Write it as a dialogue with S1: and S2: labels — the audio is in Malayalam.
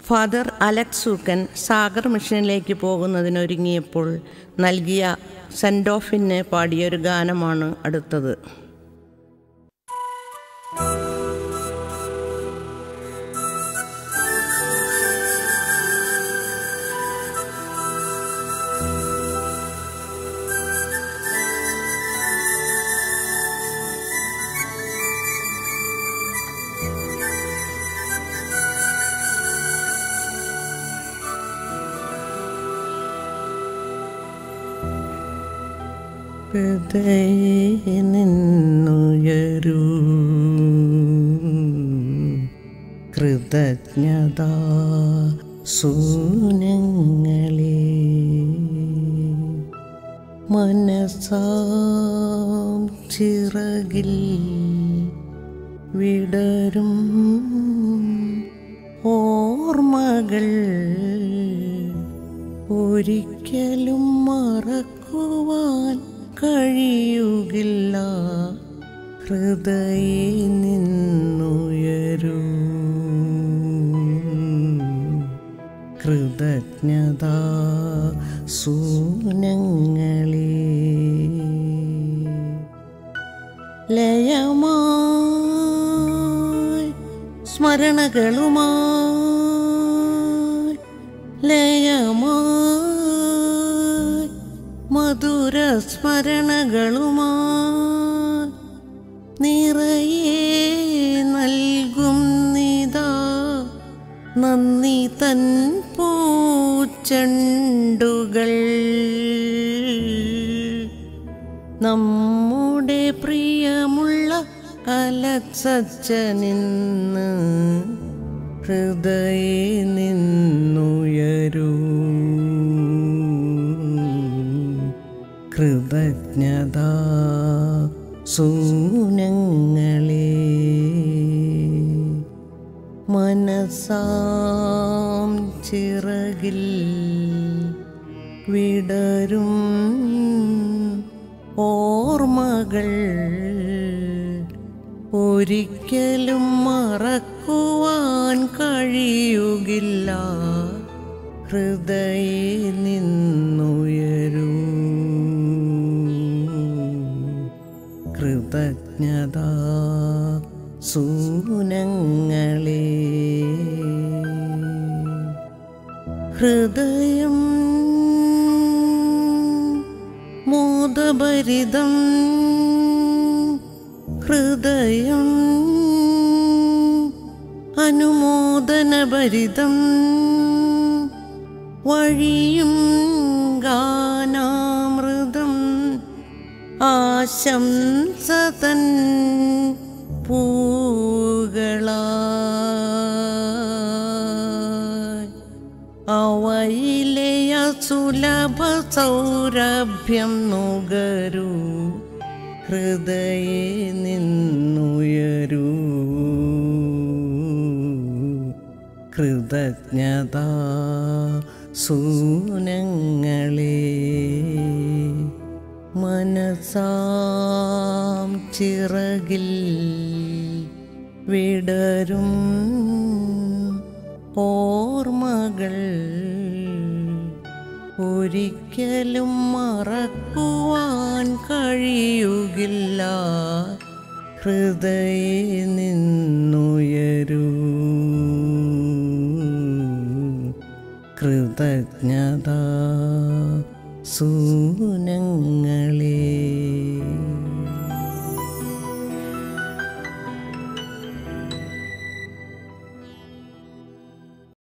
S1: ഫാദർ അലക്സ് സൂക്കൻ സാഗർ മിഷനിലേക്ക് പോകുന്നതിനൊരുങ്ങിയപ്പോൾ നൽകിയ സെൻഡ് ഓഫിന് പാടിയൊരു ഗാനമാണ് അടുത്തത്. ഹൃദയേ നിന്നുയരൂ കൃതജ്ഞതാ സൂനങ്ങളെ മനസാം ചിറകിൽ വിടരും ഓർമ്മകൾ ഒരിക്കലും മറക്കുവാൻ കഴിയുകില്ല. ഹൃദയേ നിന്നുയരൂ കൃതജ്ഞതാ സൂനങ്ങളെ ലയമായി സ്മരണകളുമായി ലയമായി മധുര സ്മരണകളുമായി നിറയെ നൽകും നിതാ നന്ദി തൻ പൂച്ചെണ്ടുകൾ. നമ്മുടെ പ്രിയമുള്ള അലക്സച്ചനിന്ന് ഹൃദയേ നിന്നുയരൂ കൃതജ്ഞതാ സൂനങ്ങളെ മനസാം ചിറകിൽ വിടരും ഓർമ്മകൾ ഒരിക്കലും മറക്കുവാൻ കഴിയുകില്ല. ഹൃദയേ നിന്നുയരൂ കൃതജ്ഞതാ സൂനങ്ങളെ ഹൃദയം മോദഭരിതം ഹൃദയം അനുമോദനഭരിതം വഴിയും ഗാനാമൃതം ആശംസതൻ പൂകളായി അവയിലെ സുലഭ സൗരഭ്യം നുകരൂ ഹൃദയേ നിന്നുയരൂ കൃതജ്ഞതാ സൂനങ്ങളെ മനസാം ചിറകിൽ വിടരും ഓർമ്മകൾ ഒരിക്കലും മറക്കുവാൻ കഴിയുകില്ല. ഹൃദയേ നിന്നുയരൂ കൃതജ്ഞതാ സൂനങ്ങളെ